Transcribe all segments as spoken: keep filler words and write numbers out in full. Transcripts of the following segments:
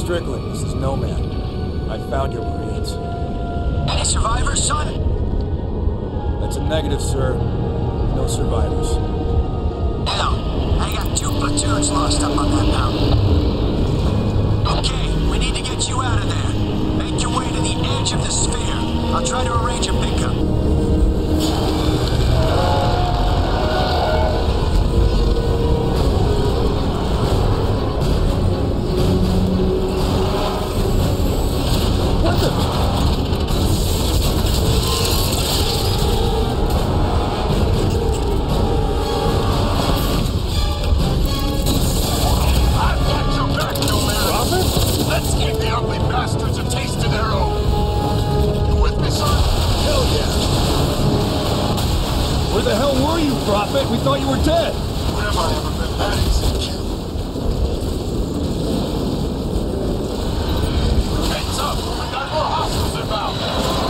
Strickland, this is Nomad. I found your Marines. Any survivors, son? That's a negative, sir. No survivors. Hell, I got two platoons lost up on that mountain. Okay, we need to get you out of there. Make your way to the edge of the sphere. I'll try to arrange a pickup. We thought you were dead! Where have I ever been that easy to kill? Heads up! We got more hostiles inbound!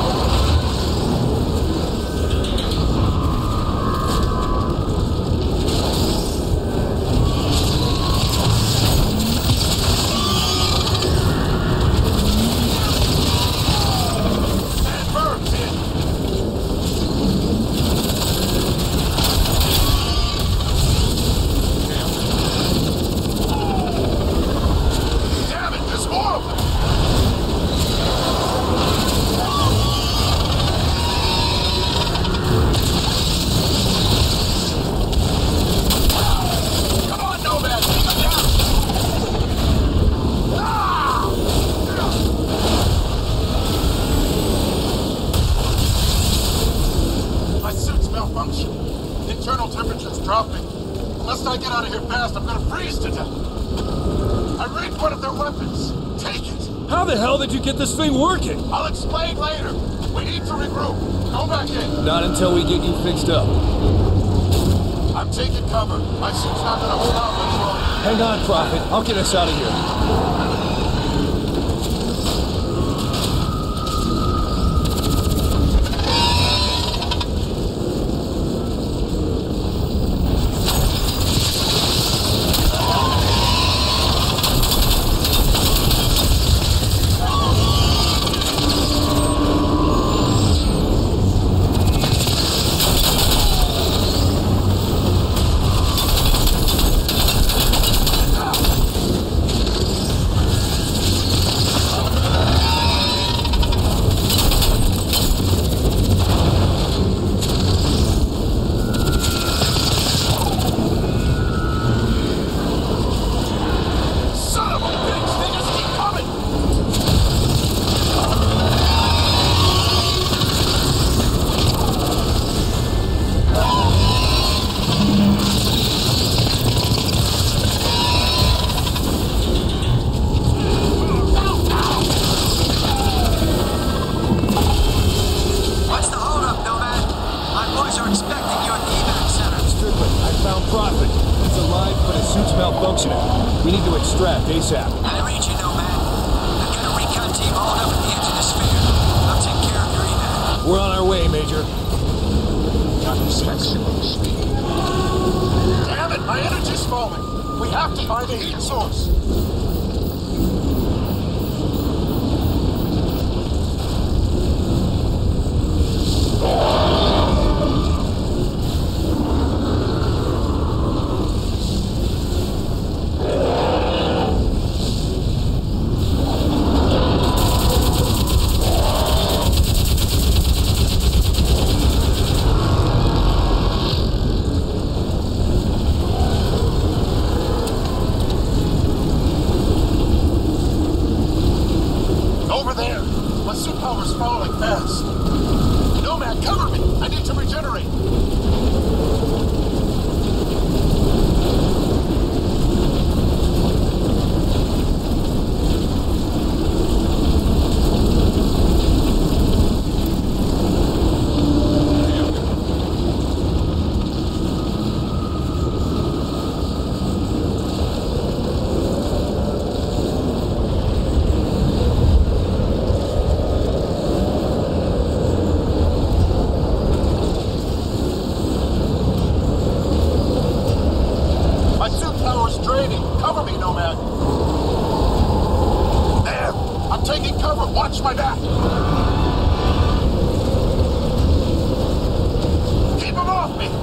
Internal temperature's dropping. Unless I get out of here fast, I'm gonna freeze to death. I rigged one of their weapons. Take it. How the hell did you get this thing working? I'll explain later. We need to regroup. Go back in. Not until we get you fixed up. I'm taking cover. My suit's not gonna hold out much longer. Hang on, Prophet. I'll get us out of here. We need to extract ASAP. I read you, Nomad. I've got a recon team hauled up at the edge of the sphere. I'll take care of your evac. We're on our way, Major. Damn it, my energy's falling. We have to find a heat source. Power's falling fast. Nomad, cover me! I need to regenerate. cover. Watch my back. Keep him off me.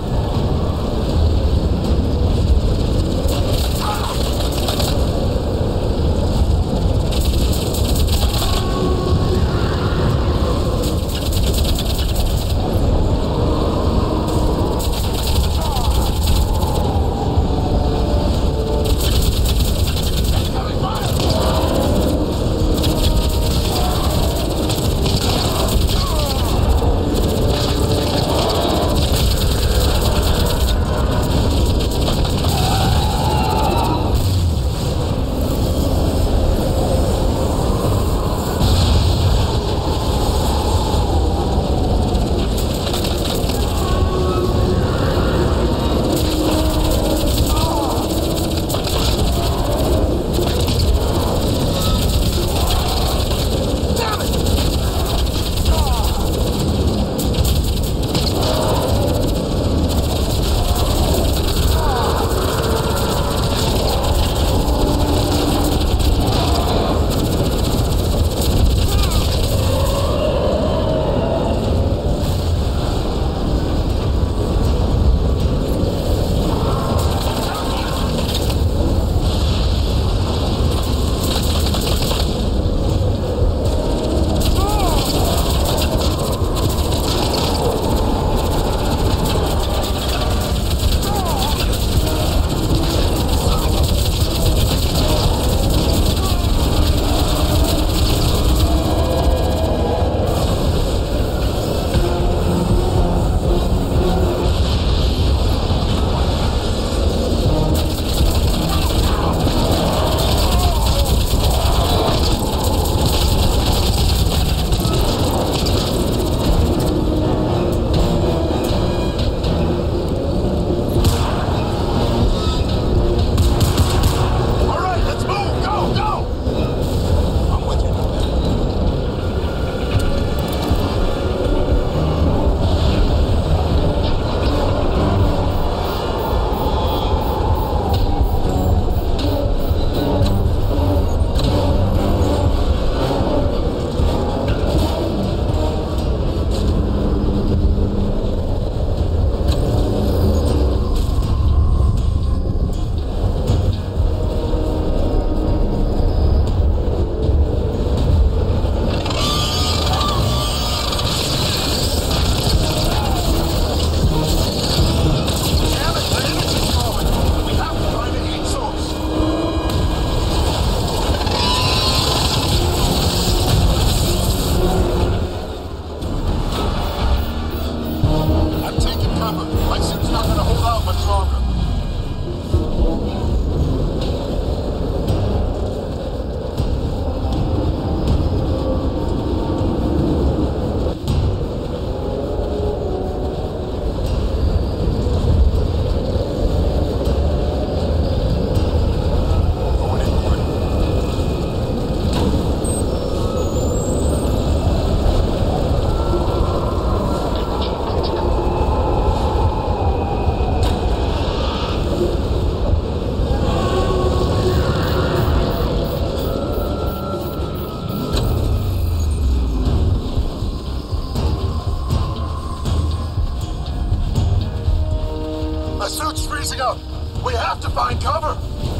freezing up. We have to find cover.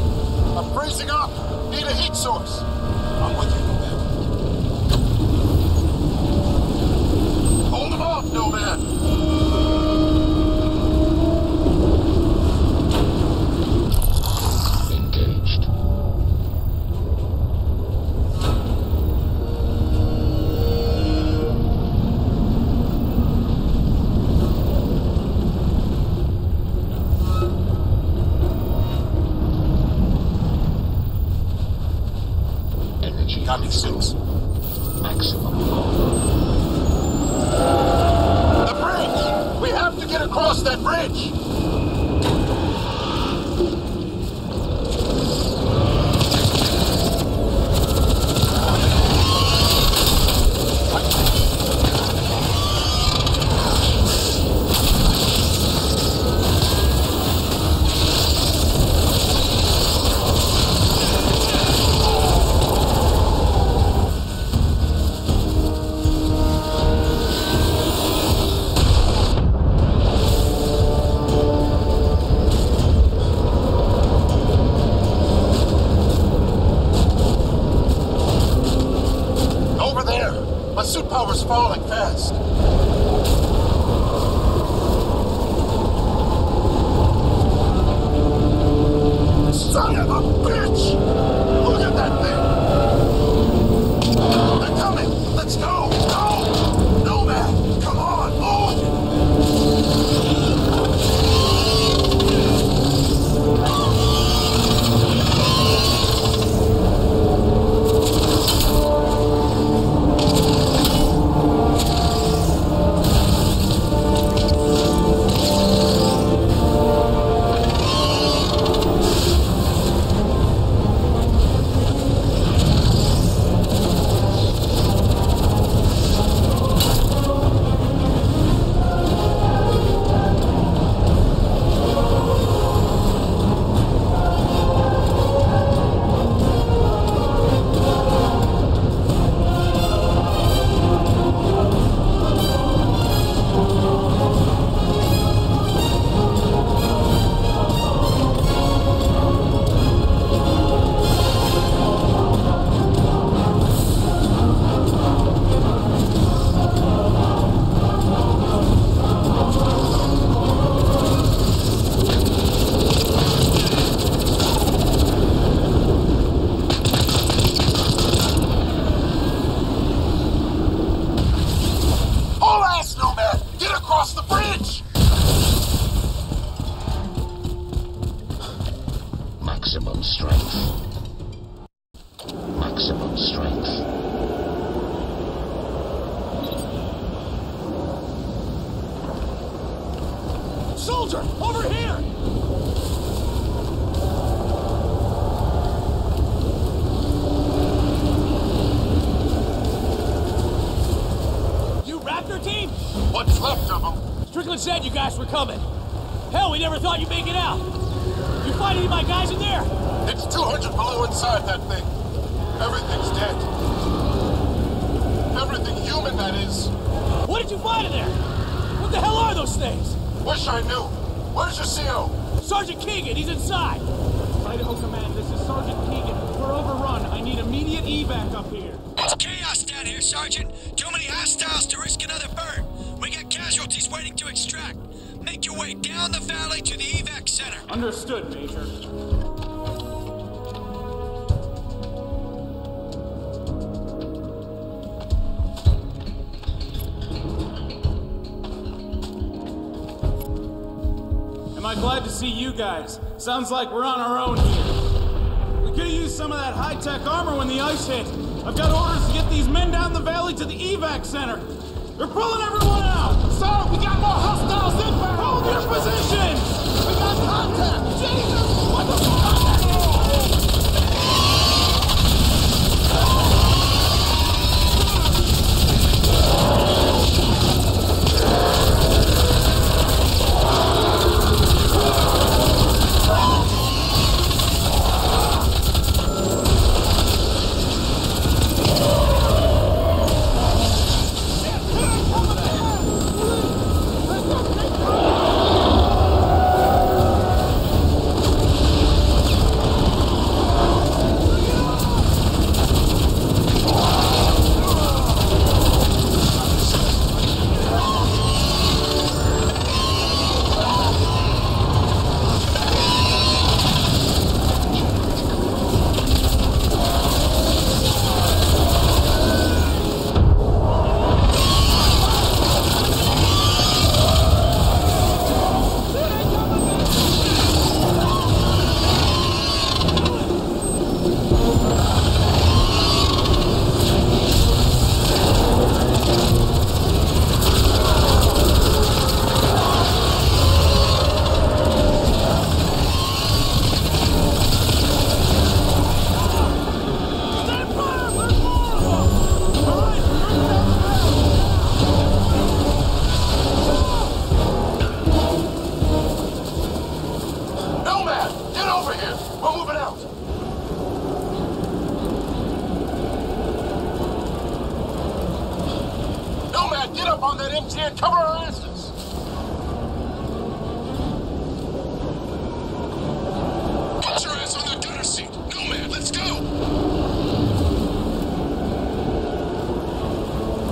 I'm freezing up. Need a heat source. I'm with you, Nomad. Hold him off, Nomad. Engaged. Energy Copy six. maximum. The bridge! We have to get across that bridge! My suit power's falling fast. Son of a bitch! Look at that thing! They're coming! Let's go! Go! Nomad! Come on! Move! Maximum strength. Maximum strength. Soldier, over here! You Raptor team? What's left of them? Strickland said you guys were coming. Hell, we never thought you'd make it out. You find any of my guys in there? It's two hundred below inside that thing. Everything's dead. Everything human, that is. What did you find in there? What the hell are those things? Wish I knew. Where's your C O? Sergeant Keegan, he's inside. Idaho Command, this is Sergeant Keegan. We're overrun. I need immediate evac up here. It's chaos down here, Sergeant. Too many hostiles to risk another burn. We got casualties waiting to extract. Make your way down the valley to the evac center. Understood, Major. Am I glad to see you guys? Sounds like we're on our own here. We could've used some of that high-tech armor when the ice hit. I've got orders to get these men down the valley to the evac center. They're pulling everyone out! Sir, we got more hostiles inbound! Hold your positions! We got contact! Jesus! What the fuck? Cover our asses! Put your ass on the gunner seat! Nomad, let's go!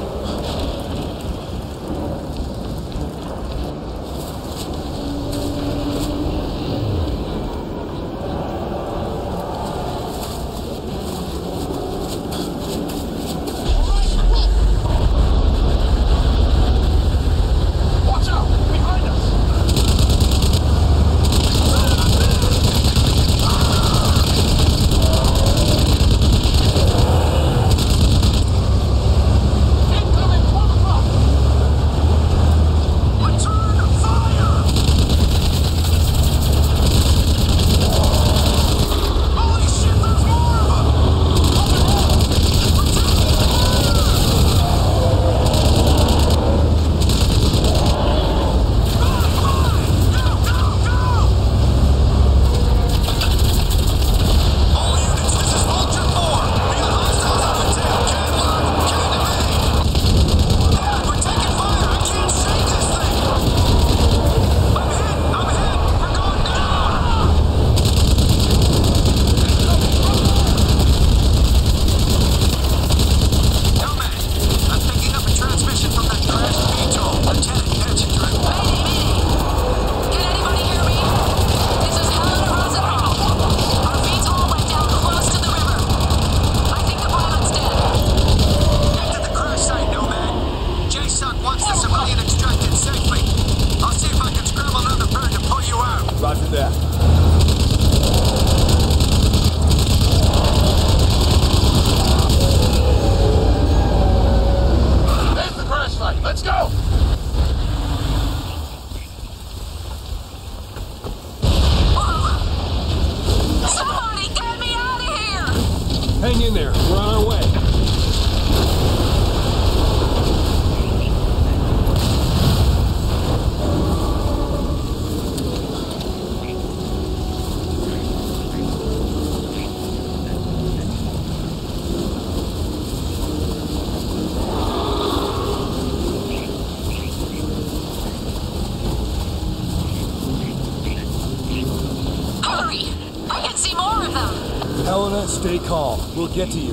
Stay calm. We'll get to you.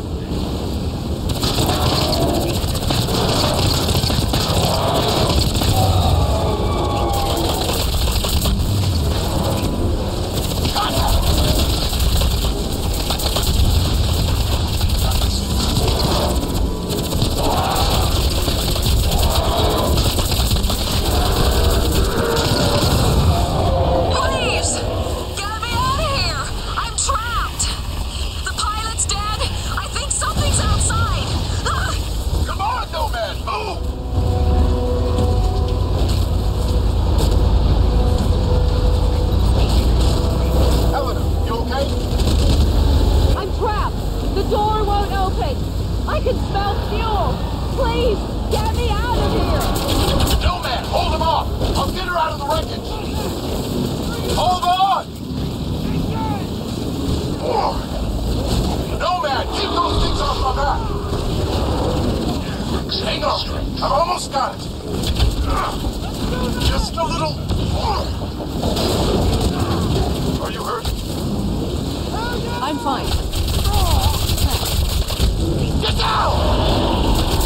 I can smell fuel! Please, get me out of here! Nomad, hold him off! I'll get her out of the wreckage! Hold on! Oh. Nomad, keep those things off my back! Hang on, I've almost got it! Just a little... Are you hurt? I'm fine. Get down!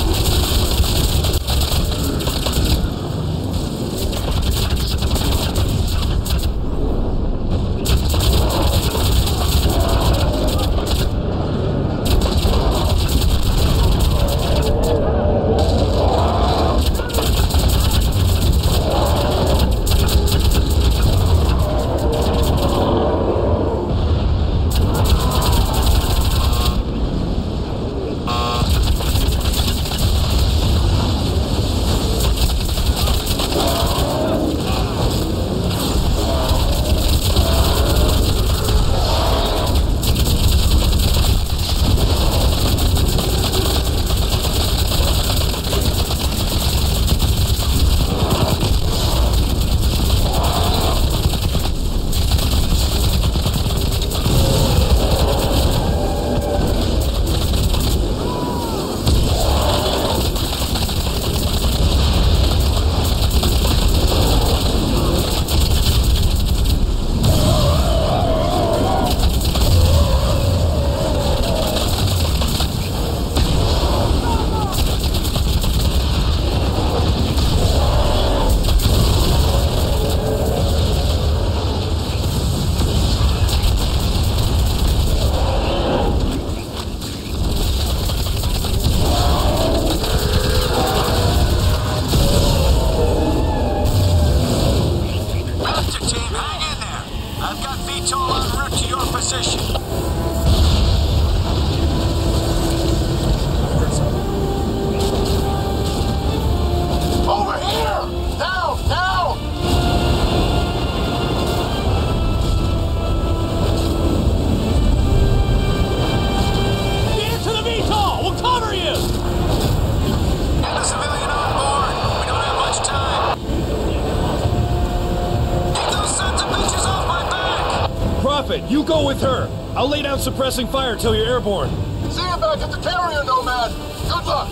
You go with her. I'll lay down suppressing fire till you're airborne. See you back at the carrier, Nomad. Good luck.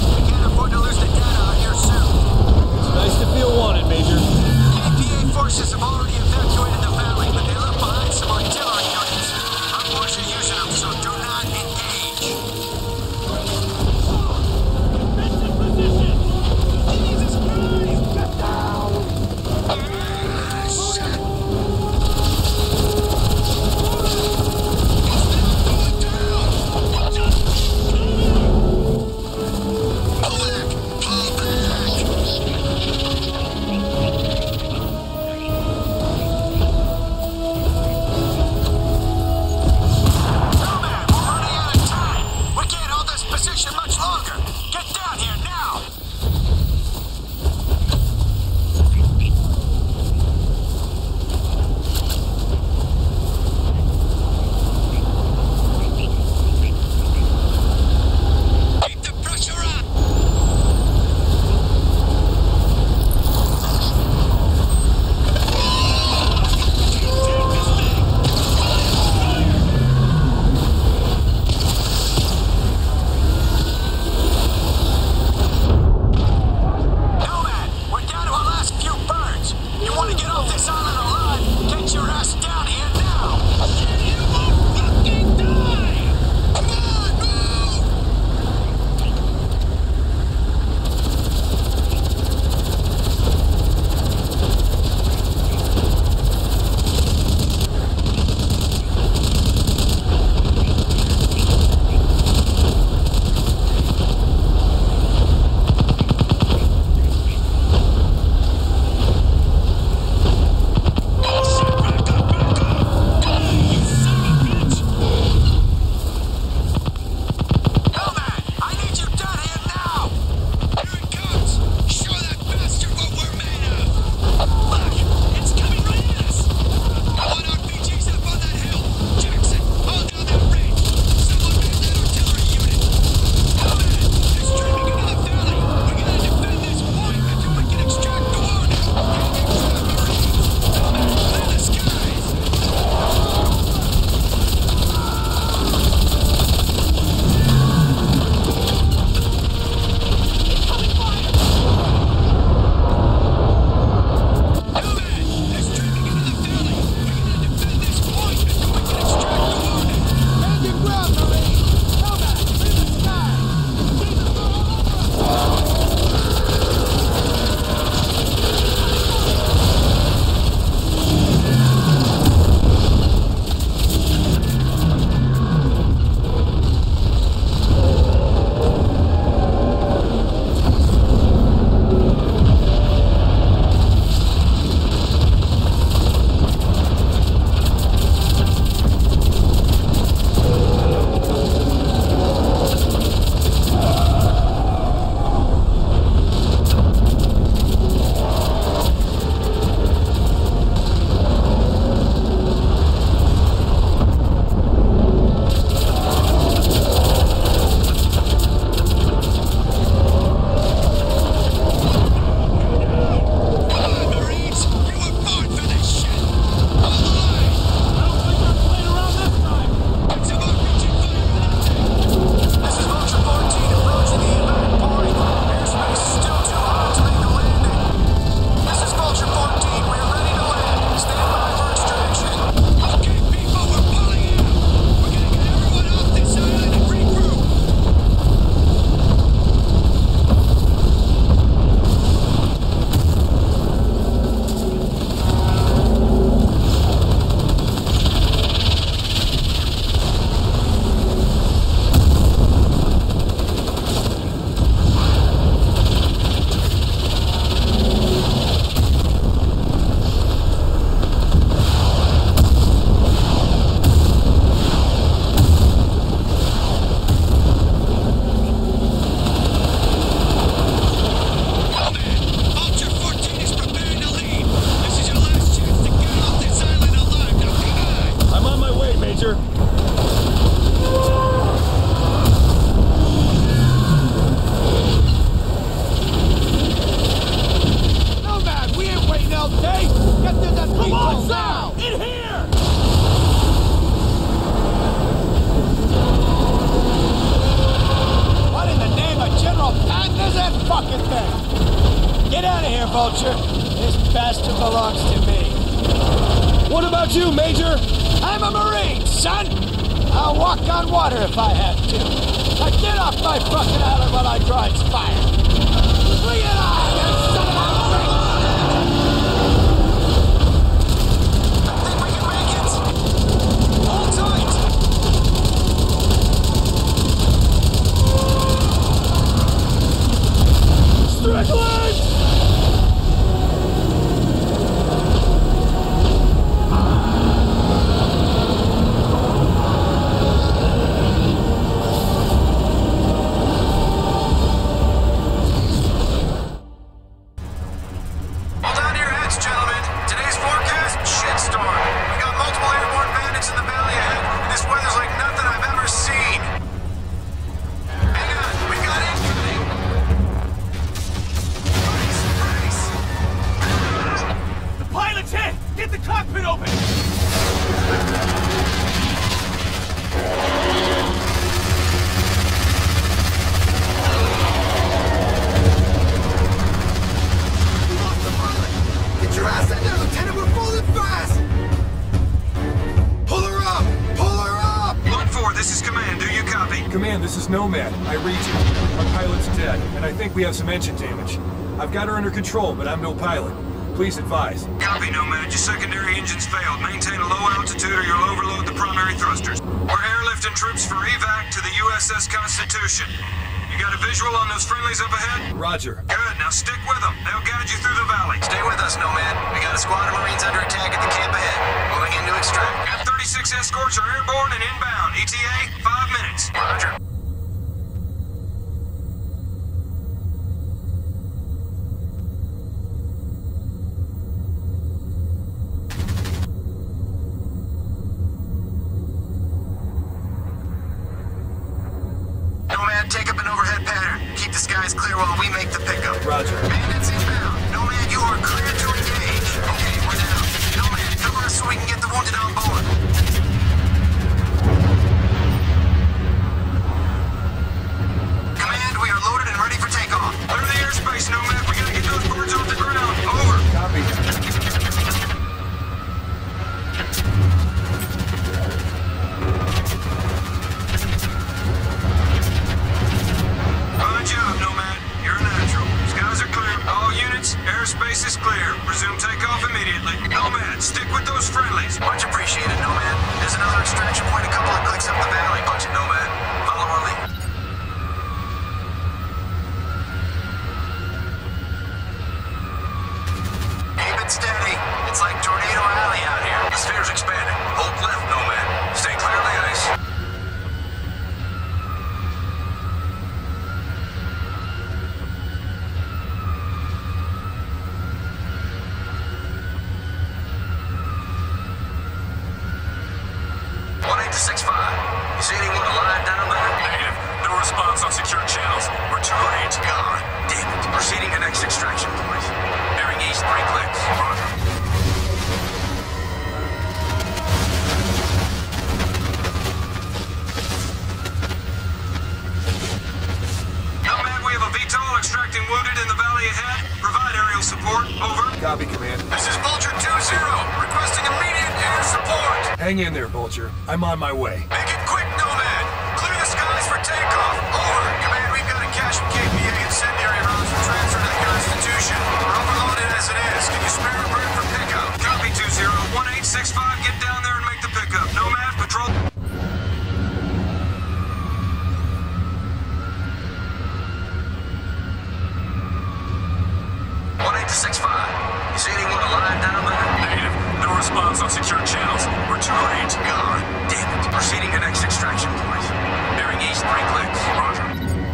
Forces Vulture. This bastard belongs to me. What about you, Major? I'm a Marine, son! I'll walk on water if I have to. Now get off my fucking island while I draw its fire. Bring it on, you son of a bitch! I think we can make it! Hold tight! Strickland! Nomad, I read you. Our pilot's dead, and I think we have some engine damage. I've got her under control, but I'm no pilot. Please advise. Copy, Nomad. Your secondary engines failed. Maintain a low altitude or you'll overload the primary thrusters. We're airlifting troops for evac to the U S S Constitution. You got a visual on those friendlies up ahead? Roger. Good. Now stick with them. They'll guide you through the valley. Stay with us, Nomad. We got a squad of Marines under attack at the camp ahead. Moving in to extract. F thirty-six escorts are airborne and inbound. E T A, five minutes. Roger. Take up an overhead pattern. Keep the skies clear while we make the pickup. Roger. Bandits inbound. Nomad, you are clear to engage. Okay, we're down. Nomad, cover us so we can get the wounded on board. Command, we are loaded and ready for takeoff. Clear the airspace, Nomad. We gotta get those birds off the ground. Over. Copy. Airspace is clear. Resume takeoff immediately. Nomad, stick with those friendlies. Much appreciated, Nomad. There's another extraction point a couple of clicks up the valley. Bunch of Nomad. Follow our lead. Keep it steady. It's like Tornado Alley out here. The sphere's expanding. Hold left, Nomad. Stay clear of the ice. six five. You see anyone alive down there? Negative. No response on secure channels. We're too late. God damn it. Proceeding to next extraction point. Bearing east, three clicks. Roger. Nomad, we have a V TOL extracting wounded in the valley ahead. Provide aerial support. Over. Copy, Command. This is Vulture two zero. Requesting immediate air support. Hang in there, Vulture. I'm on my way. Make it quick, Nomad! Clear the skies for takeoff! Over! Command, we've got a cache from K P A incendiary rounds for transfer to the Constitution. We're overloaded as it is. Can you spare a bird for pickup? Copy two zero. one eight six five, get down there and make the pickup. Nomad, patrol... one eight six five. You see anyone alive down there? Negative. No response on secure channels. We're too late. God damn it. Proceeding to next extraction point. Bearing east, three clicks. Roger.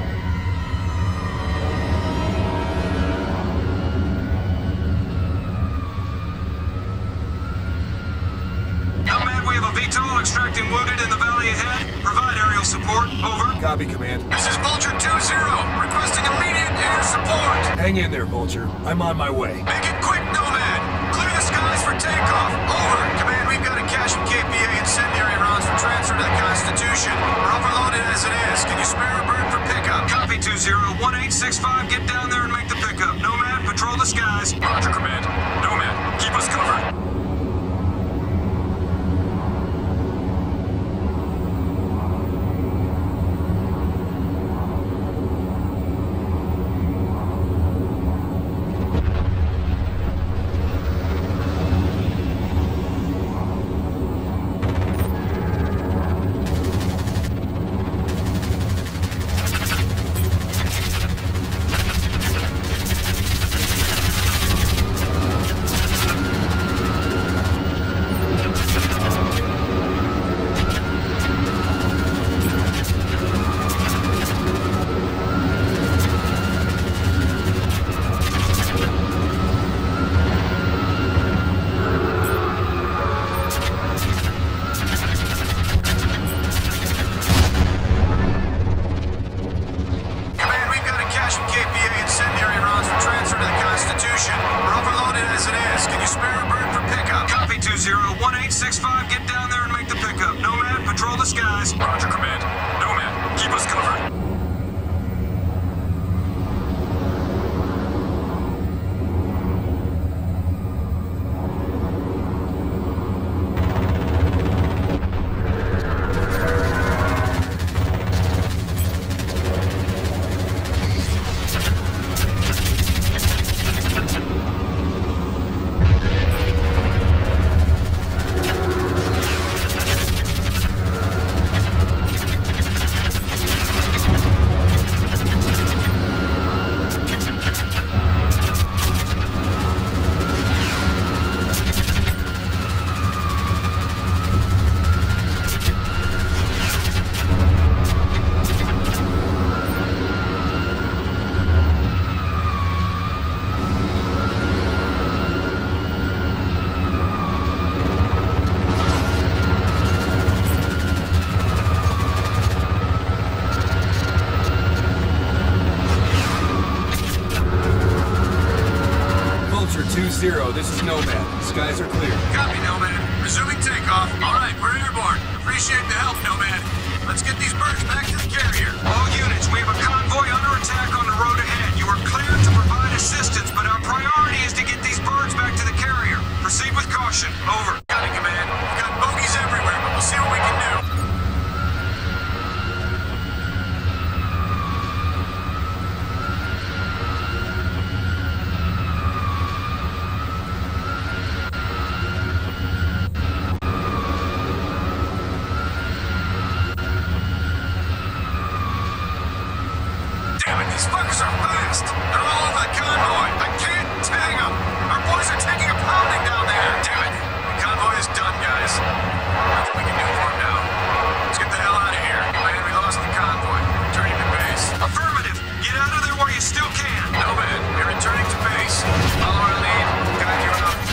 Nomad, we have a V TOL extracting wounded in the valley ahead. Provide aerial support. Over. Copy, Command. This is Vulture two zero. Requesting immediate air support. Hang in there, Vulture. I'm on my way. Make it quick, Nomad! Clear the skies for takeoff! Over! Command, we've got a cache from K P A incendiary rounds for transfer to the Constitution. We're overloaded as it is. Can you spare a bird for pickup? Copy two zero. one eight six five, get down there and make the pickup. Nomad, patrol the skies. zero, this is Nomad. Skies are clear. Copy, Nomad. Resuming takeoff. All right, we're airborne. Appreciate the help, Nomad. Let's get these birds back to the carrier. All units, we have a convoy under attack on the road ahead. You are cleared to provide assistance, but our priority is to get these birds back to the carrier. Proceed with caution. Over. Got it, Command. We've got bogeys everywhere, but we'll see what we can do. These fuckers are fast! They're all over the convoy! I can't tag them! Our boys are taking a pounding down there! Damn it! The convoy is done, guys. Nothing we can do for them now. Let's get the hell out of here. Command, we lost the convoy. Returning to base. Affirmative! Get out of there while you still can! No, man. We're returning to base. Follow our lead. Guide you out.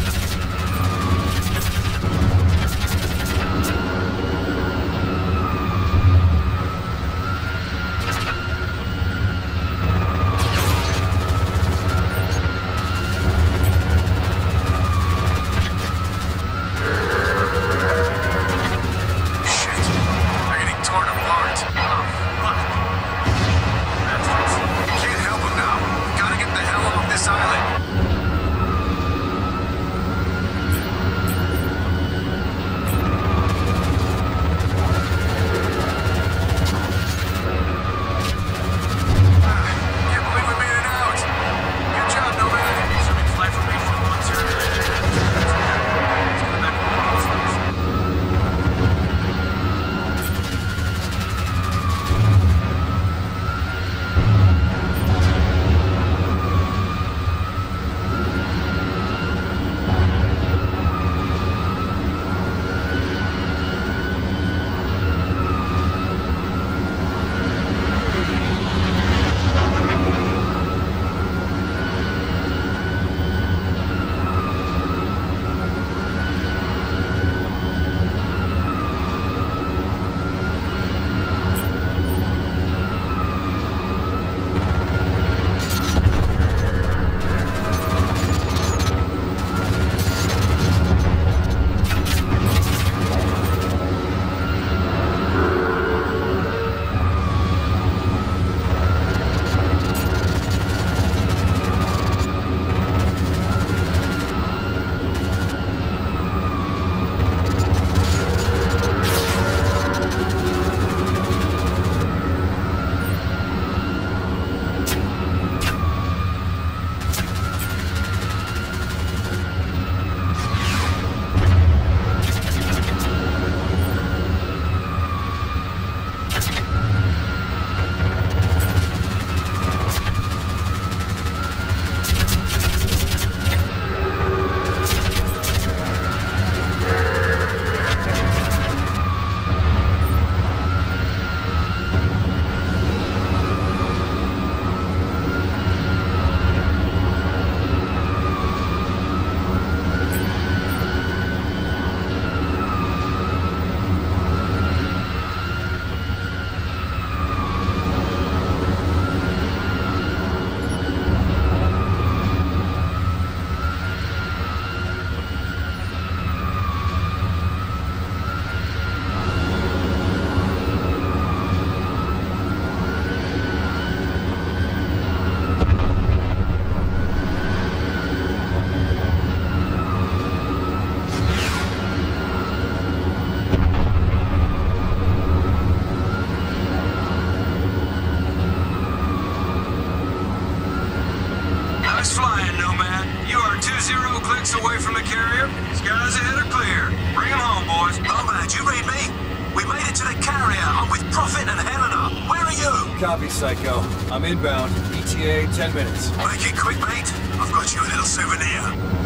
Copy, Psycho. I'm inbound. E T A, ten minutes. Make it quick, mate. I've got you a little souvenir.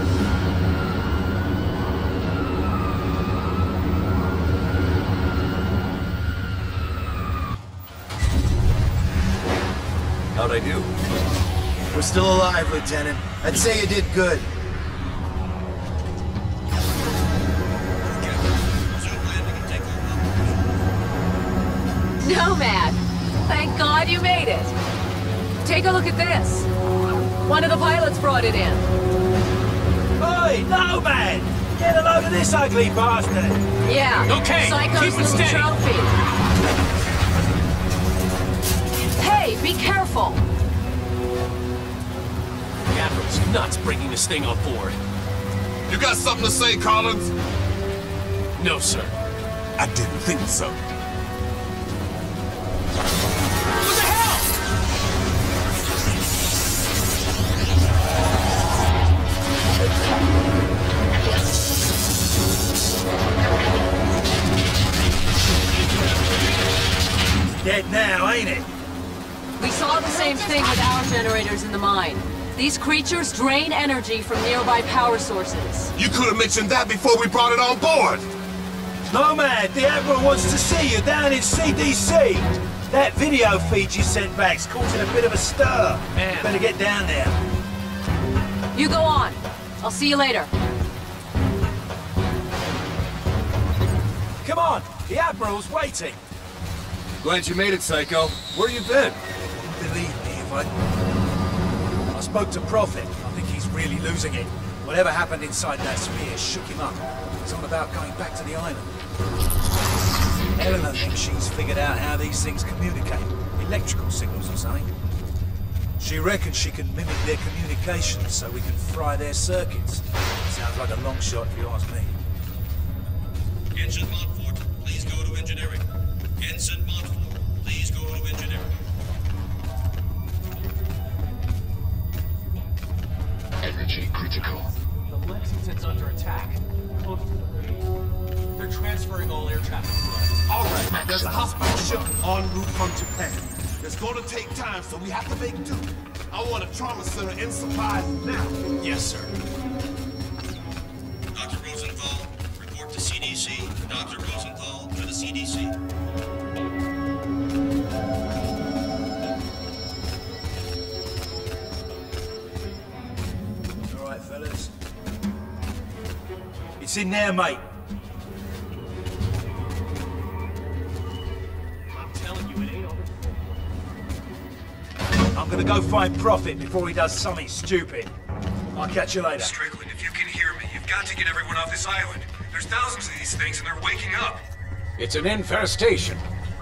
How'd I do? We're still alive, Lieutenant. I'd say you did good. Nomad! Thank God you made it! Take a look at this. One of the pilots brought it in. Oi, no man! Get a load of this ugly bastard! Yeah. Okay, Psycho's keep it little steady. trophy. Hey, be careful! The Admiral's nuts bringing this thing on board. You got something to say, Collins? No, sir. I didn't think so. What the hell? Dead now, ain't it? We saw the same thing with our generators in the mine. These creatures drain energy from nearby power sources. You could have mentioned that before we brought it on board. Nomad, the Admiral wants to see you down in C D C. That video feed you sent back's causing a bit of a stir. Man. Better get down there. You go on. I'll see you later. Come on, the Admiral's waiting. Glad you made it, Psycho. Where you been? Believe me, if I... I spoke to Prophet. I think he's really losing it. Whatever happened inside that sphere shook him up. He's on about going back to the island. Eleanor thinks she's figured out how these things communicate. Electrical signals or something. She reckons she can mimic their communications so we can fry their circuits. Sounds like a long shot if you ask me. Ensign Montfort, please go to engineering. Ensign Montfort, please go to engineering. Energy critical. The Lexington's under attack. Close to the base. They're transferring all air traffic to us. All right, there's a hospital ship en route from Japan. It's going to take time, so we have to make do. I want a trauma center in supplies now. Yes, sir. Doctor Rosenthal, report to C D C. Doctor Rosenthal to the C D C. All right, fellas. It's in there, mate. I'm telling you, it ain't over. I'm gonna go find Prophet before he does something stupid. I'll catch you later. Strickland, if you can hear me, you've got to get everyone off this island. There's thousands of these things and they're waking up. It's an infestation.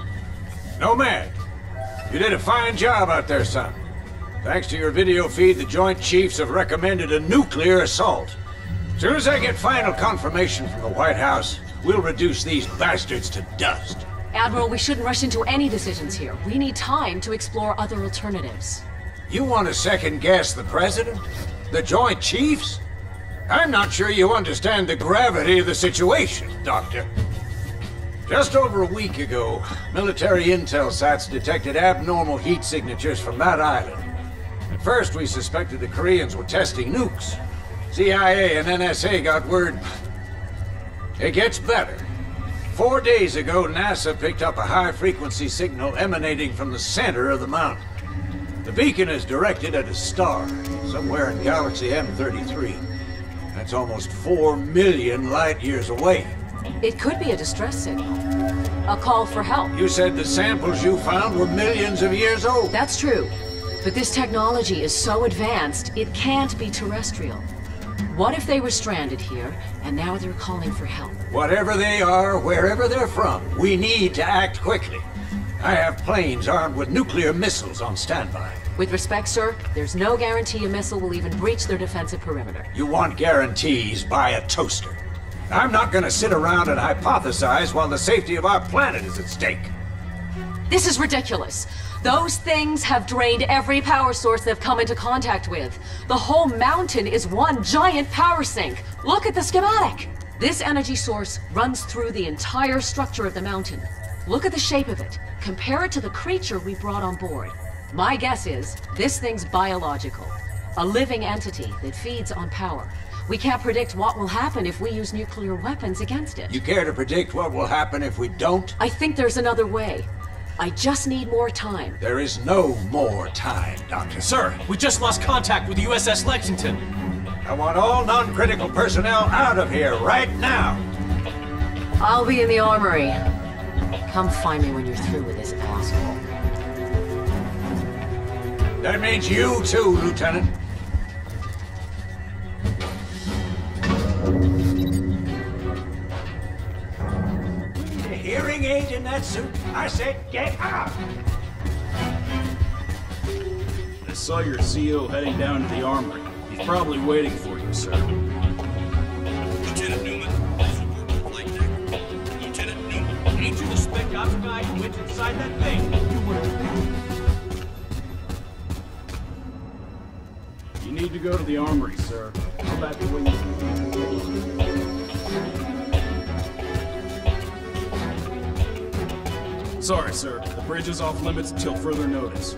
Nomad, you did a fine job out there, son. Thanks to your video feed, the Joint Chiefs have recommended a nuclear assault. As soon as I get final confirmation from the White House, we'll reduce these bastards to dust. Admiral, we shouldn't rush into any decisions here. We need time to explore other alternatives. You want to second-guess the President? The Joint Chiefs? I'm not sure you understand the gravity of the situation, Doctor. Just over a week ago, military intel sites detected abnormal heat signatures from that island. At first, we suspected the Koreans were testing nukes. C I A and N S A got word. It gets better. Four days ago, NASA picked up a high-frequency signal emanating from the center of the mountain. The beacon is directed at a star, somewhere in Galaxy M thirty-three. That's almost four million light-years away. It could be a distress signal. A call for help. You said the samples you found were millions of years old. That's true. But this technology is so advanced, it can't be terrestrial. What if they were stranded here, and now they're calling for help? Whatever they are, wherever they're from, we need to act quickly. I have planes armed with nuclear missiles on standby. With respect, sir, there's no guarantee a missile will even breach their defensive perimeter. You want guarantees, buy a toaster. I'm not gonna sit around and hypothesize while the safety of our planet is at stake. This is ridiculous. Those things have drained every power source they've come into contact with. The whole mountain is one giant power sink. Look at the schematic. This energy source runs through the entire structure of the mountain. Look at the shape of it. Compare it to the creature we brought on board. My guess is this thing's biological. A living entity that feeds on power. We can't predict what will happen if we use nuclear weapons against it. You care to predict what will happen if we don't? I think there's another way. I just need more time. There is no more time, Doctor. Sir, we just lost contact with the U S S Lexington. I want all non-critical personnel out of here right now. I'll be in the armory. Come find me when you're through with this asshole. That means you too, Lieutenant. in that suit. I said, get out! I saw your C O heading down to the armory. He's probably waiting for you, sir. Lieutenant Newman, please report to the flight deck. Lieutenant Newman. Ain't you the spec ops guy who went inside that thing? You were. You need to go to the armory, sir. Go back the way you came. Sorry, sir. The bridge is off limits until further notice.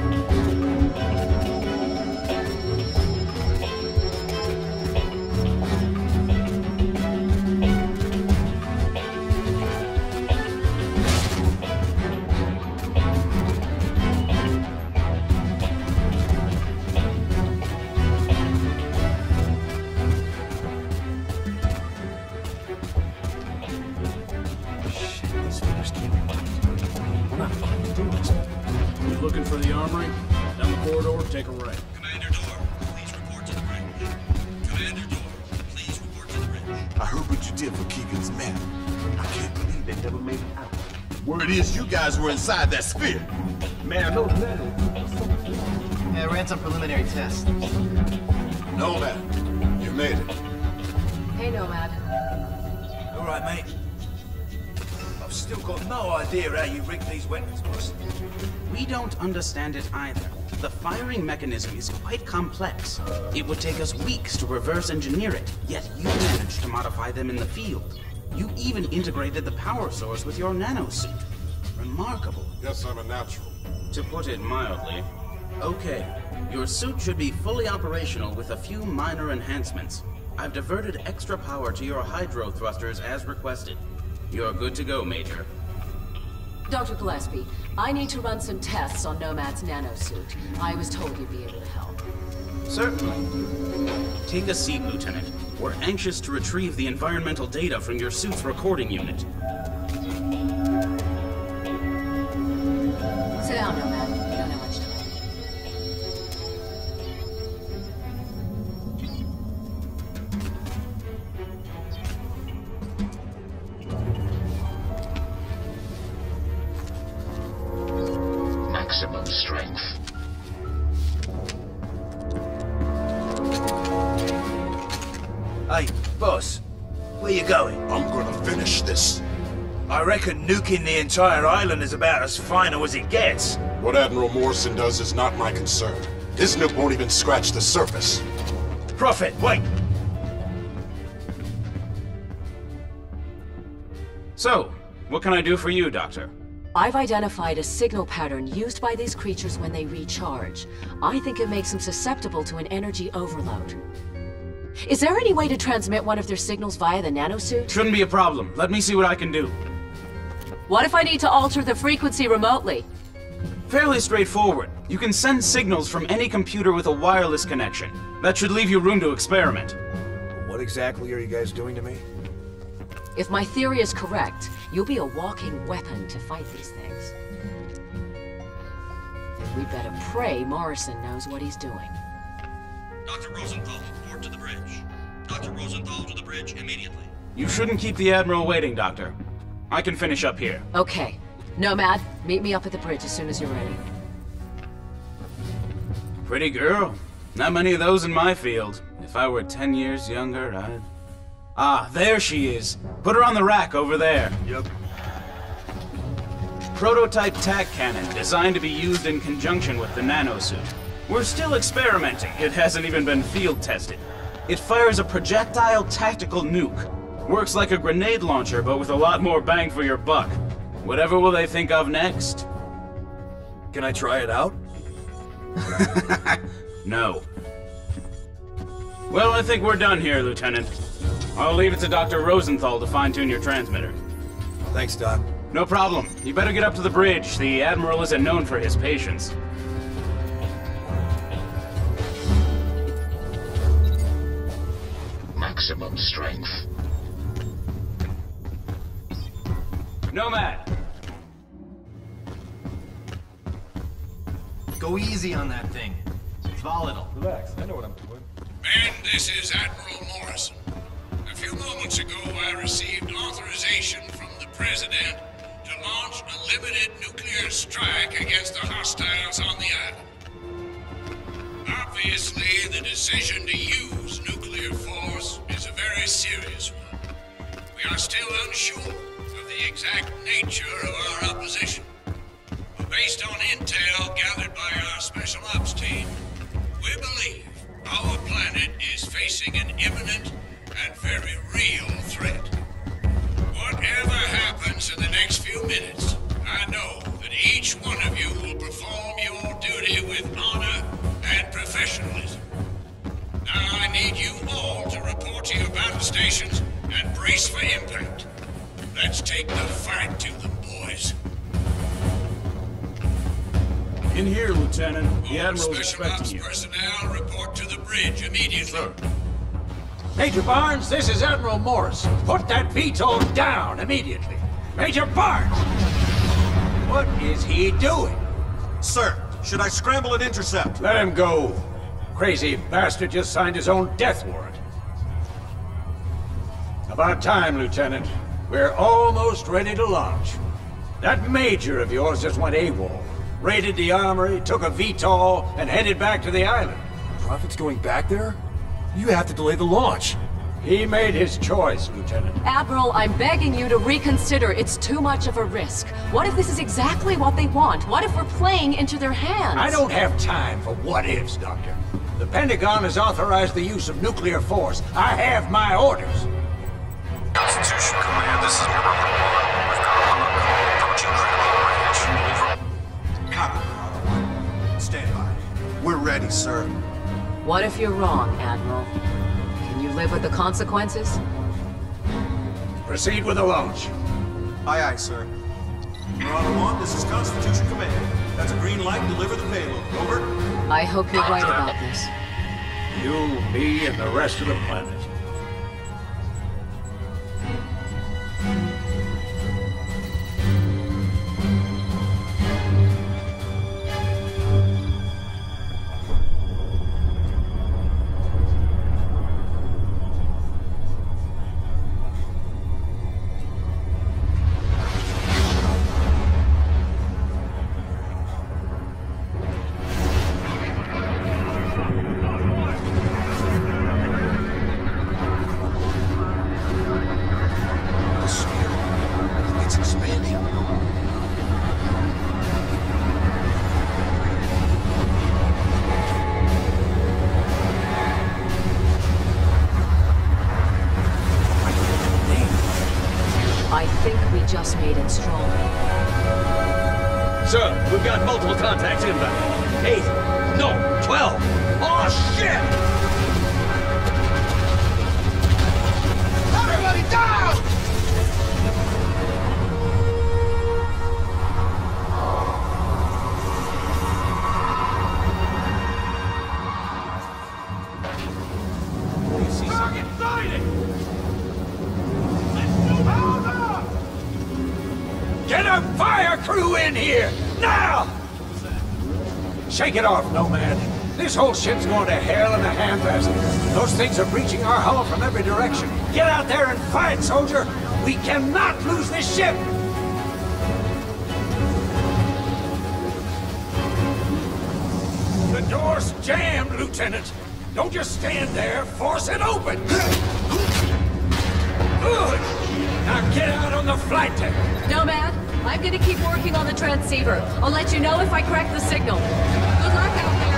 Looking for the armory? Down the corridor, take a right. Commander Door, please report to the bridge. Commander Door, please report to the bridge. I heard what you did for Keegan's men. I can't believe they never made it out. Word is you guys were inside that sphere. Man, those men. Yeah, I ran some preliminary tests. Nomad, you made it. Hey, Nomad. All right, mate. I've still got no idea how you rigged these weapons, boss. We don't understand it either. The firing mechanism is quite complex. It would take us weeks to reverse engineer it, yet you managed to modify them in the field. You even integrated the power source with your nanosuit. Remarkable. Yes, I'm a natural. To put it mildly. Okay, your suit should be fully operational with a few minor enhancements. I've diverted extra power to your hydro thrusters as requested. You're good to go, Major. Doctor Gillespie, I need to run some tests on Nomad's nanosuit. I was told you'd be able to help. Certainly. Take a seat, Lieutenant. We're anxious to retrieve the environmental data from your suit's recording unit. Sit down, Nomad. We don't have much time. Maximum strength. Hey, boss. Where you going? I'm gonna finish this. I reckon nuking the entire island is about as final as it gets. What Admiral Morrison does is not my concern. His nuke won't even scratch the surface. Prophet, wait! So, what can I do for you, Doctor? I've identified a signal pattern used by these creatures when they recharge. I think it makes them susceptible to an energy overload. Is there any way to transmit one of their signals via the nanosuit? Shouldn't be a problem. Let me see what I can do. What if I need to alter the frequency remotely? Fairly straightforward. You can send signals from any computer with a wireless connection. That should leave you room to experiment. What exactly are you guys doing to me? If my theory is correct, you'll be a walking weapon to fight these things. We better pray Morrison knows what he's doing. Doctor Rosenthal, report to the bridge. Doctor Rosenthal to the bridge immediately. You shouldn't keep the Admiral waiting, Doctor. I can finish up here. Okay. Nomad, meet me up at the bridge as soon as you're ready. Pretty girl. Not many of those in my field. If I were ten years younger, I'd... Ah, there she is. Put her on the rack over there. Yep. Prototype tac cannon designed to be used in conjunction with the nanosuit. We're still experimenting. It hasn't even been field tested. It fires a projectile tactical nuke. Works like a grenade launcher, but with a lot more bang for your buck. Whatever will they think of next? Can I try it out? No. Well, I think we're done here, Lieutenant. I'll leave it to Doctor Rosenthal to fine-tune your transmitter. Thanks, Doc. No problem. You better get up to the bridge. The Admiral isn't known for his patience. Maximum strength. Nomad! Go easy on that thing. It's volatile. Relax, I know what I'm doing. Man, this is Admiral Morrison. A few moments ago, I received authorization from the President to launch a limited nuclear strike against the hostiles on the island. Obviously, the decision to use nuclear force is a very serious one. We are still unsure of the exact nature of our opposition. But based on intel gathered by our special ops team, we believe our planet is facing an imminent and very real threat. Whatever happens in the next few minutes, I know that each one of you will perform your duty with honor and professionalism. Now I need you all to report to your battle stations and brace for impact. Let's take the fight to them, boys. In here, Lieutenant. The All Admiral's special expecting ops you. personnel report to the bridge immediately. Sir. Major Barnes, this is Admiral Morris. Put that V TOL down immediately. Major Barnes! What is he doing? Sir, should I scramble and intercept? Let him go. Crazy bastard just signed his own death warrant. About time, Lieutenant. We're almost ready to launch. That Major of yours just went AWOL. Raided the armory, took a V TOL, and headed back to the island. Prophet's going back there? You have to delay the launch. He made his choice, Lieutenant. Admiral, I'm begging you to reconsider. It's too much of a risk. What if this is exactly what they want? What if we're playing into their hands? I don't have time for what-ifs, Doctor. The Pentagon has authorized the use of nuclear force. I have my orders. Constitution Command, this is Marauder one. We've got a hawk approaching critical range. Over. Copy, Marauder one. Stand by. We're ready, sir. What if you're wrong, Admiral? Can you live with the consequences? Proceed with the launch. Aye, aye, sir. Marauder one, this is Constitution Command. That's a green light. Deliver the payload. Over. I hope you're right about this. You, me, and the rest of the planet. Just made it strong. Sir, we've got multiple contacts inbound. Eight. No, twelve. Oh, shit! Everybody down! Target sighted! Get a fire crew in here! Now! Shake it off, Nomad. This whole ship's going to hell in a handbasket. Those things are breaching our hull from every direction. Get out there and fight, soldier! We cannot lose this ship! The door's jammed, Lieutenant. Don't just stand there. Force it open! Good! Now get out on the flight deck! Nomad, I'm gonna keep working on the transceiver. I'll let you know if I crack the signal. Good luck out there!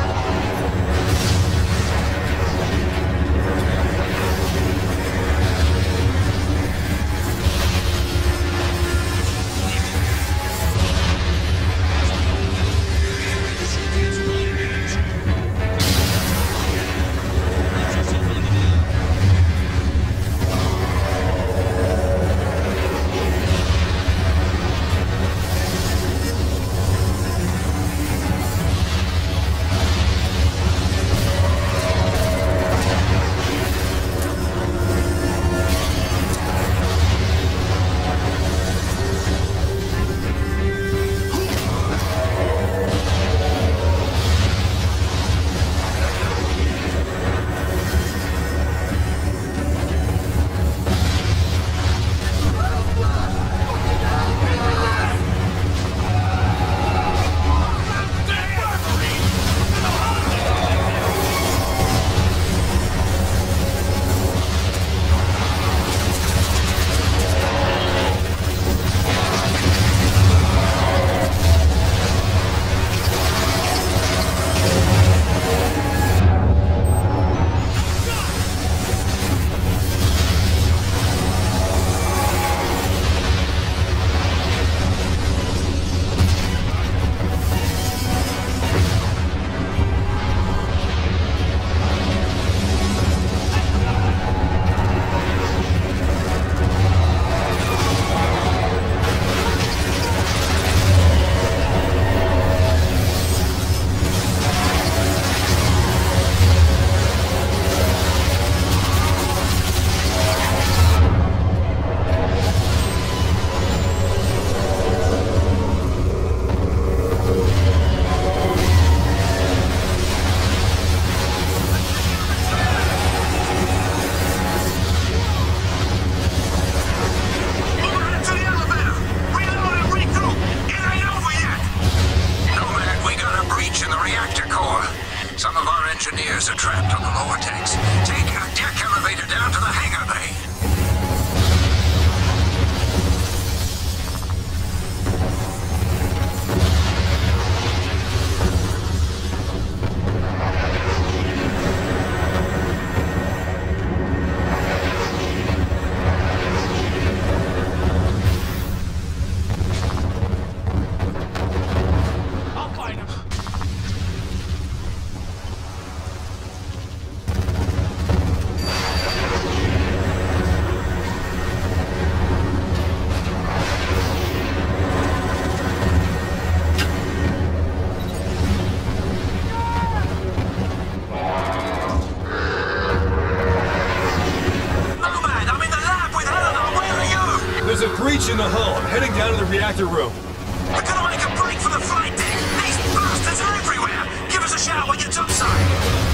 breach in the hull. I'm heading down to the reactor room. We're gonna make a break for the flight deck! These bastards are everywhere! Give us a shout when you're topside!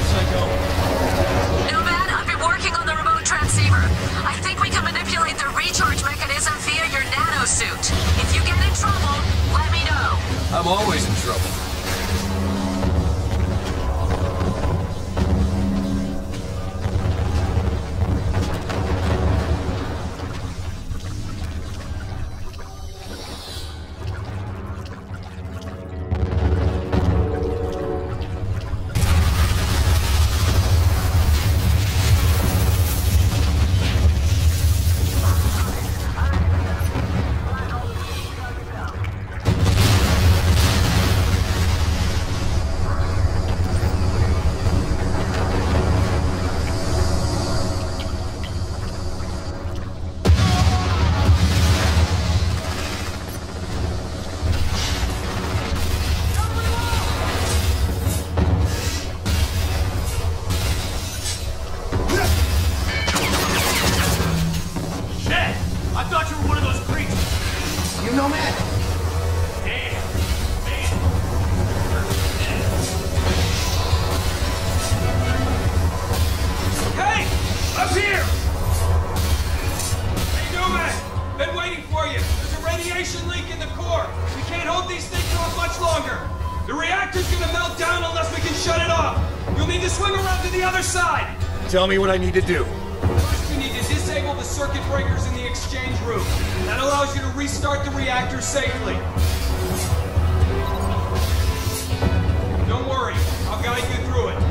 Nomad, I've been working on the remote transceiver. I think we can manipulate the recharge mechanism via your nanosuit. If you get in trouble, let me know. I'm always in trouble. Tell me what I need to do. First, you need to disable the circuit breakers in the exchange room. That allows you to restart the reactor safely. Don't worry, I'll guide you through it.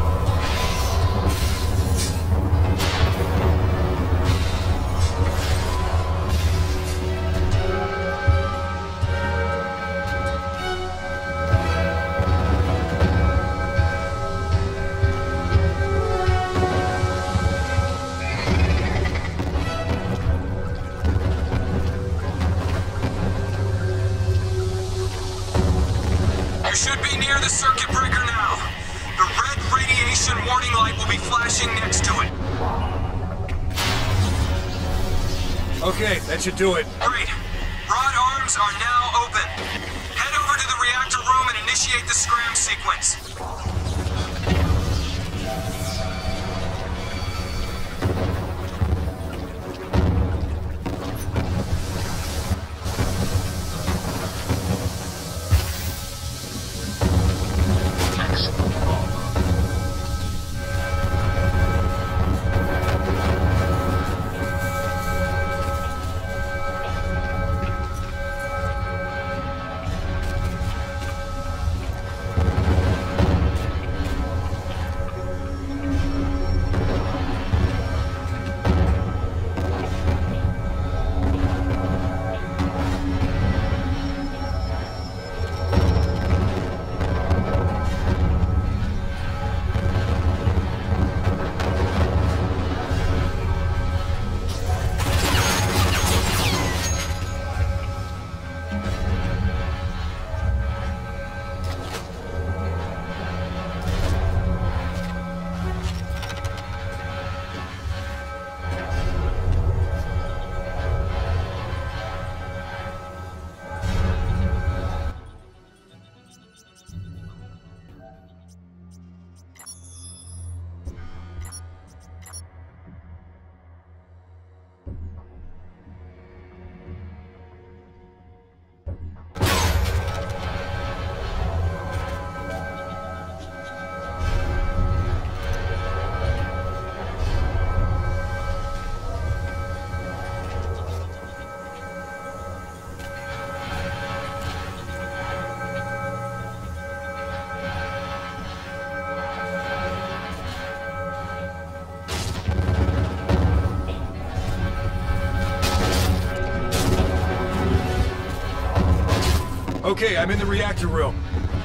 You should be near the circuit breaker now. The red radiation warning light will be flashing next to it. Okay, that should do it. Great. Rod arms are now open. Head over to the reactor room and initiate the scram sequence. Okay, I'm in the reactor room.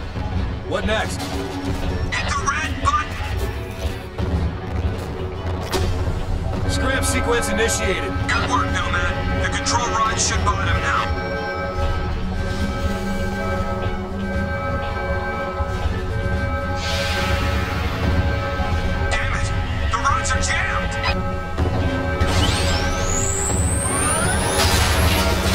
What next? Hit the red button! Scram sequence initiated. Good work, Nomad. The control rod should bottom now. Damn it! The rods are jammed!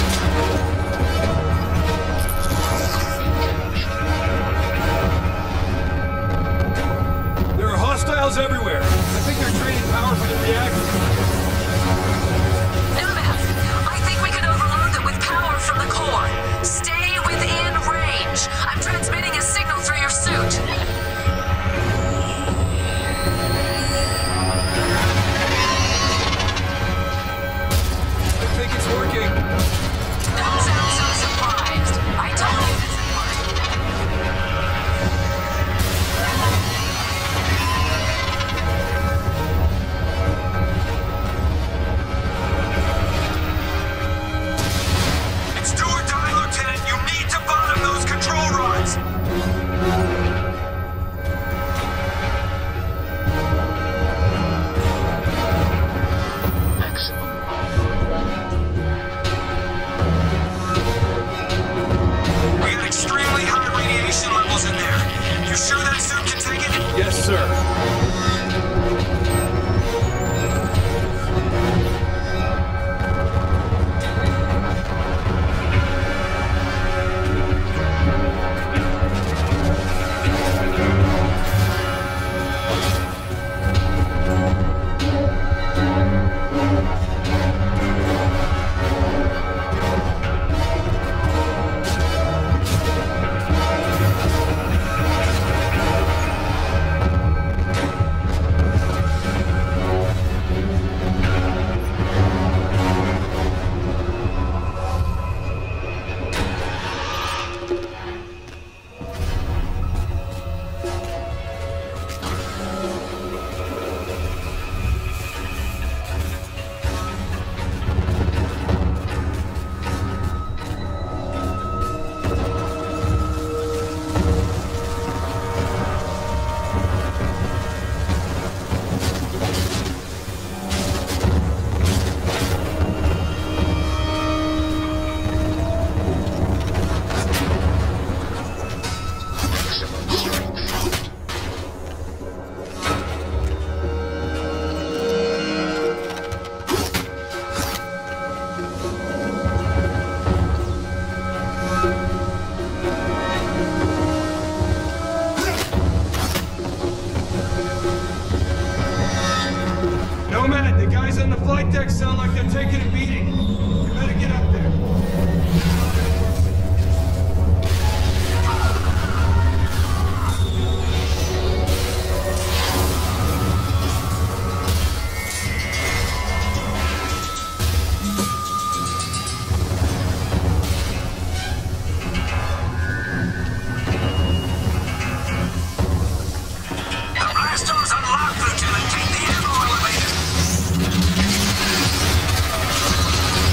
a beating. You better get up there. Lieutenant, take the ammo elevator!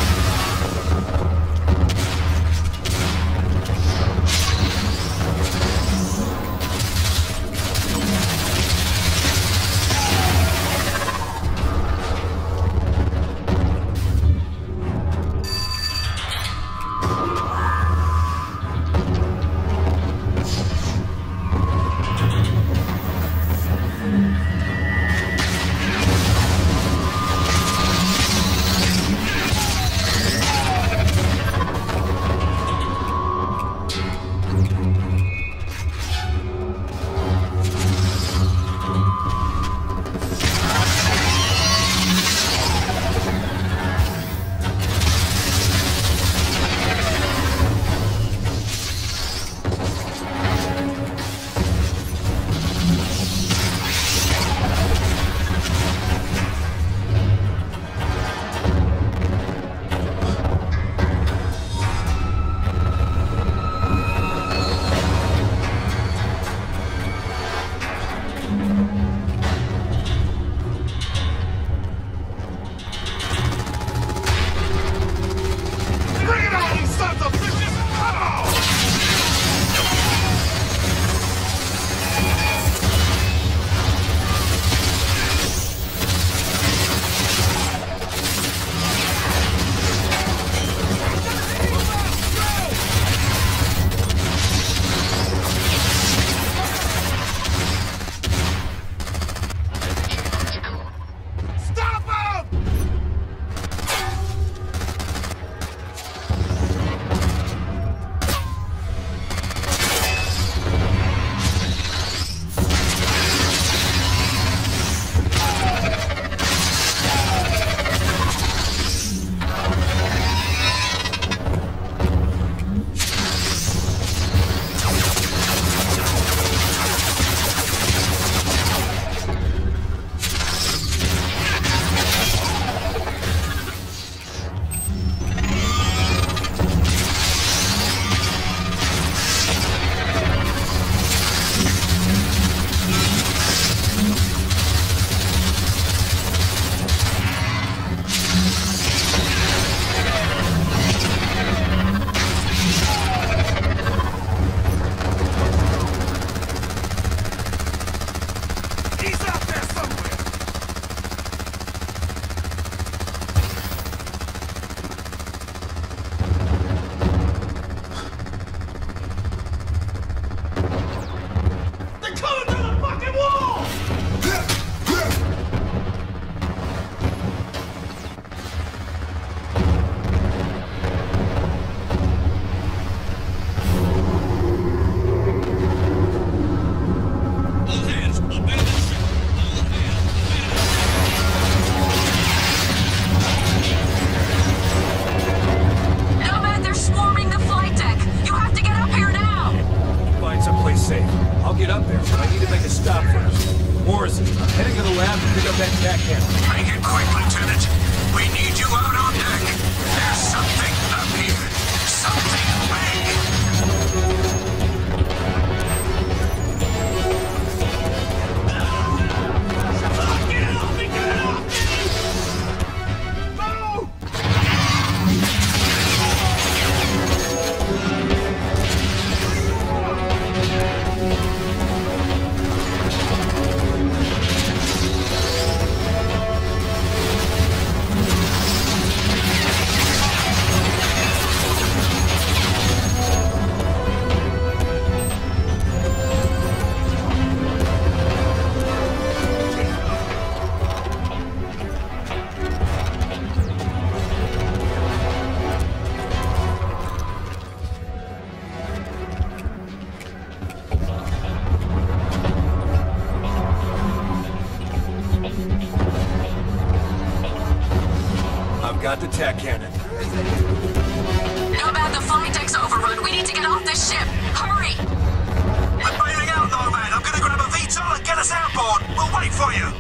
got the tech cannon. Nomad, the flight deck's overrun. We need to get off this ship. Hurry! We're bailing out, Nomad. I'm gonna grab a V TOL and get us outboard. We'll wait for you.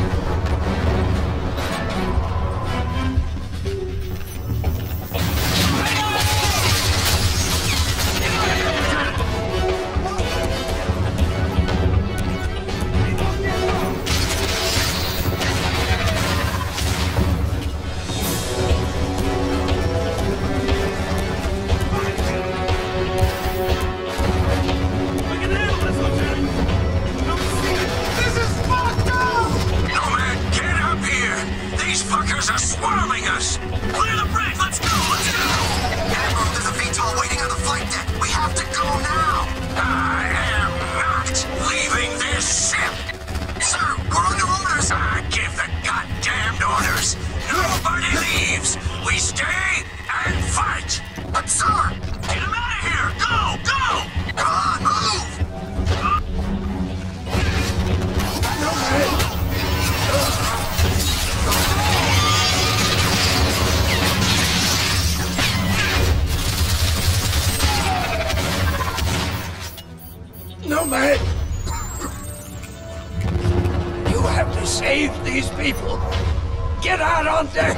Nomad! You have to save these people! Get out on deck!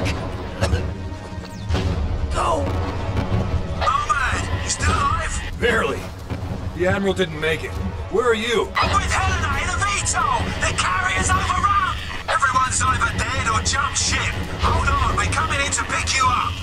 Go! Nomad! You still alive? Barely. The Admiral didn't make it. Where are you? I'm with Helena in a V TOL! The carrier's overrun! Everyone's either dead or jumped ship. Hold on, we're coming in to pick you up.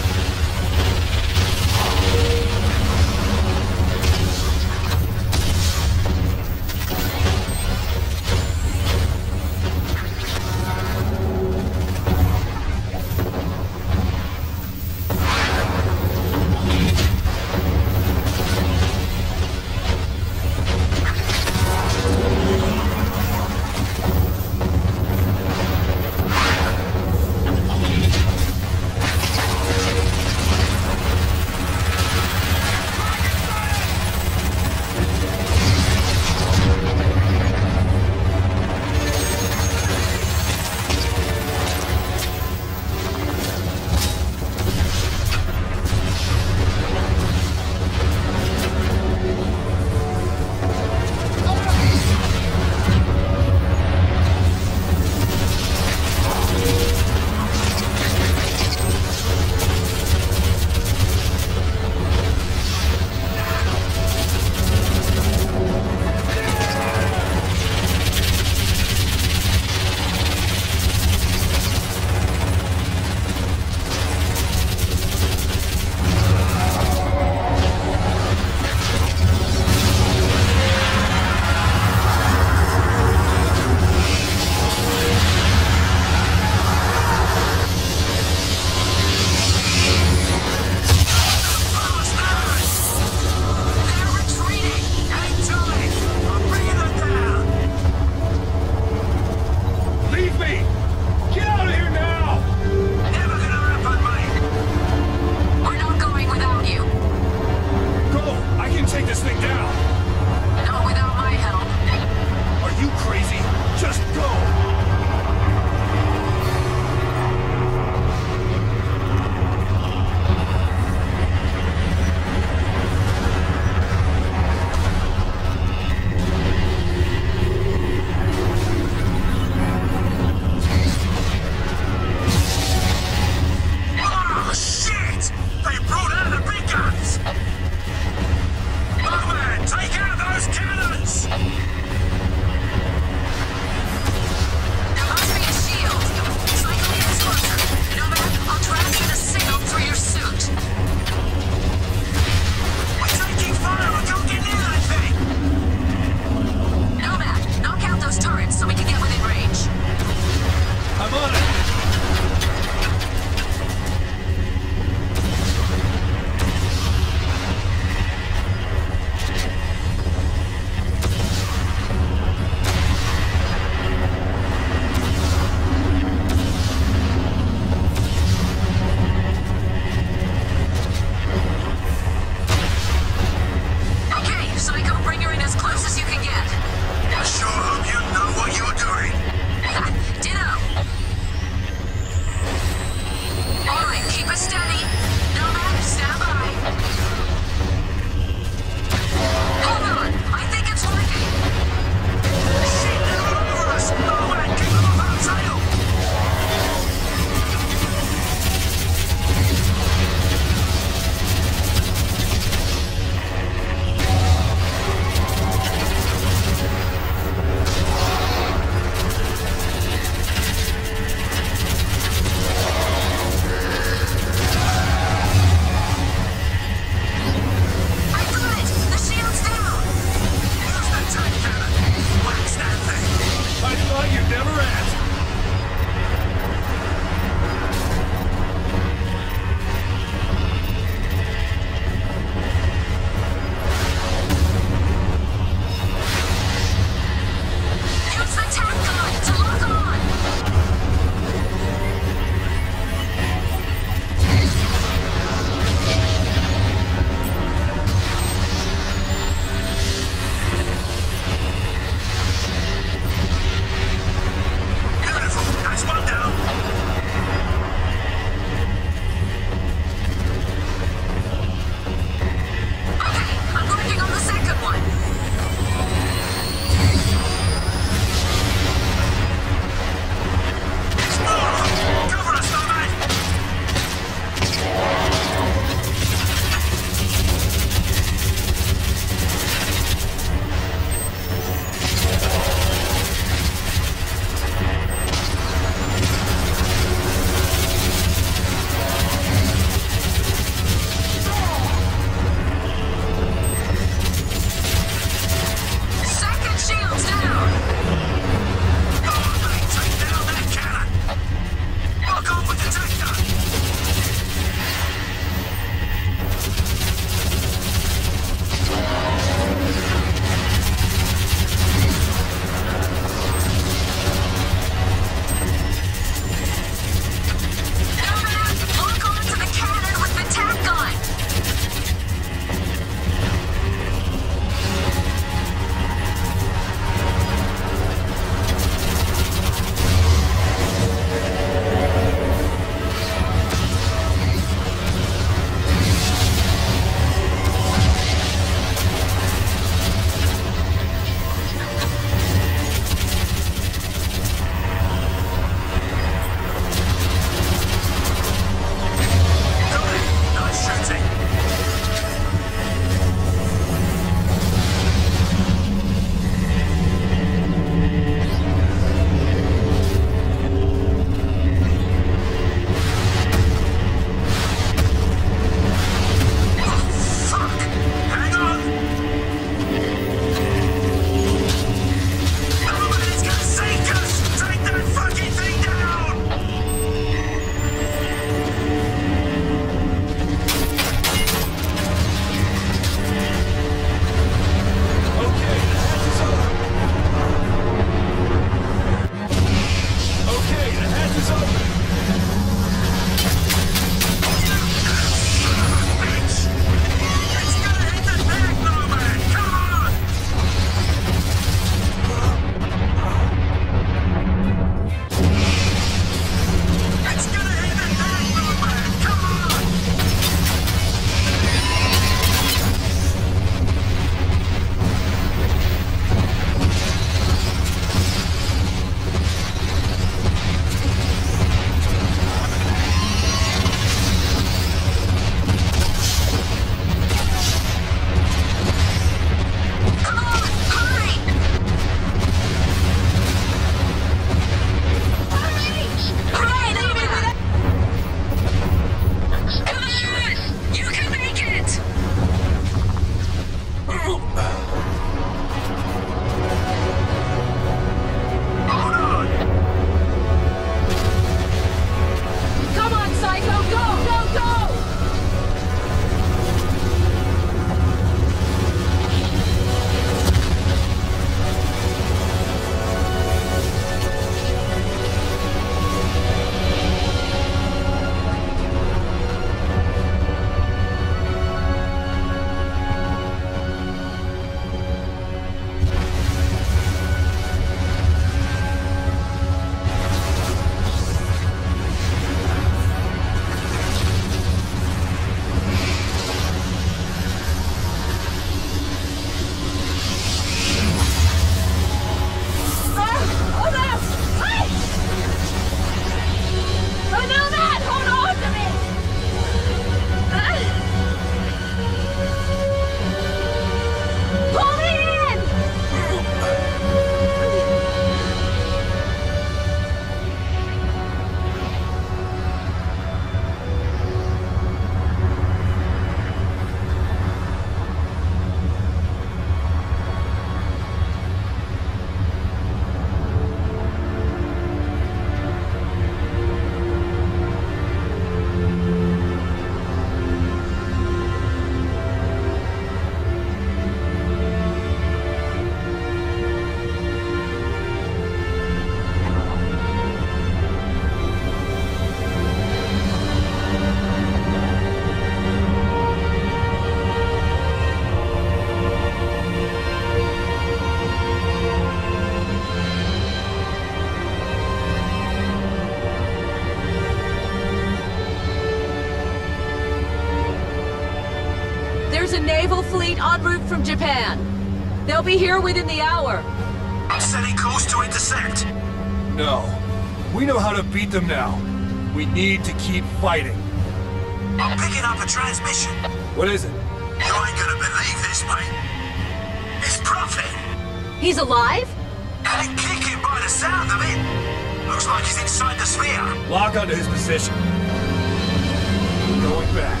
fleet en route from Japan. They'll be here within the hour. I'm setting course to intercept. No. We know how to beat them now. We need to keep fighting. I'm picking up a transmission. What is it? You ain't gonna believe this, mate. It's Prophet. He's alive? And kicking by the sound of it. Looks like he's inside the sphere. Lock onto his position. Going back.